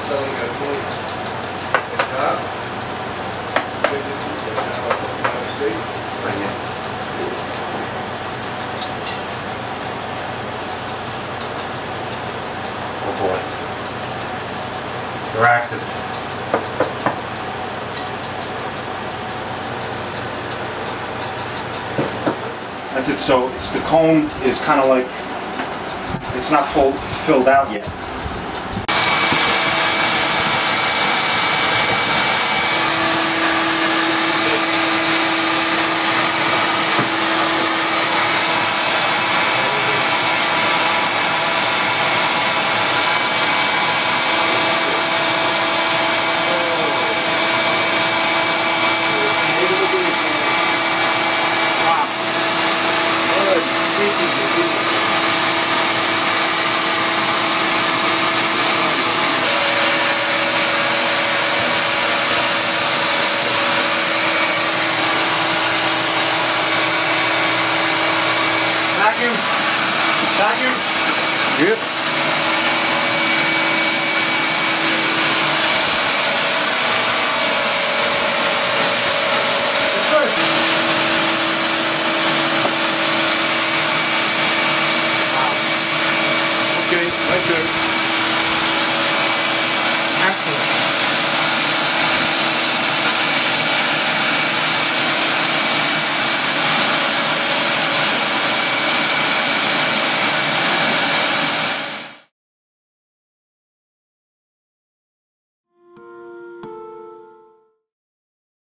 Oh boy. They're active. That's it. So it's the cone is kind of like, it's not filled out yet. Vacuum. Yep.